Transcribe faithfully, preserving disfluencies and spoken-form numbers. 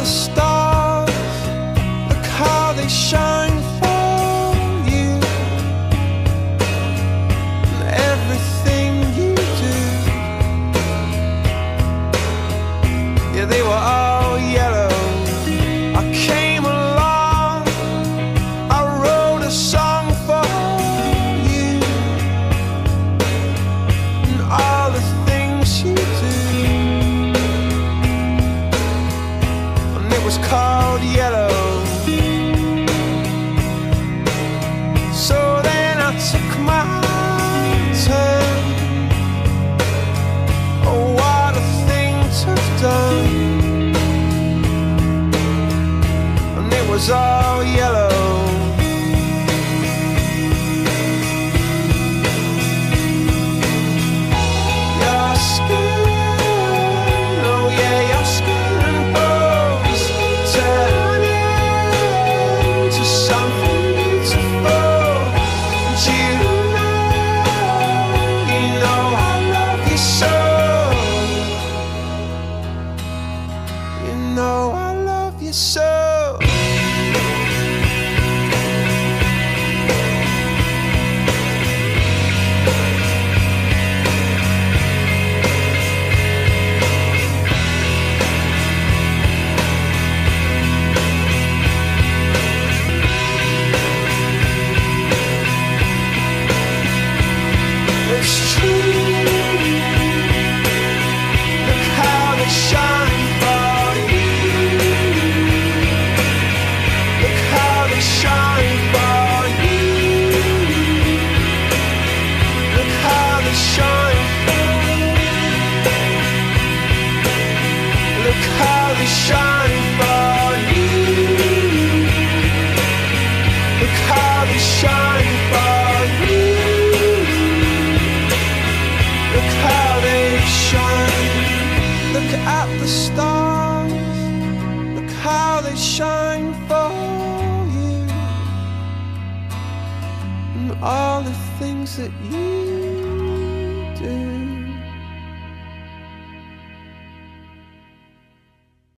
stars, look how they shine for you, and everything you do. Yeah, they were all yellow. I came along, I wrote a song for you, and all the things you do. And it was called Yellow. So then I took my turn. Oh, what a thing to have done. And it was all yellow. Your skin, oh yeah, your skin and bones turn into something beautiful. And you know, you know I love you so. You know I love you so. It's true. Look how they shine for you. Look how they shine for you. Look how they shine for you. Look how they shine for you. Look how they shine for you. Look how they shine. Look at the stars. Look how they shine for you, and all the things that you do.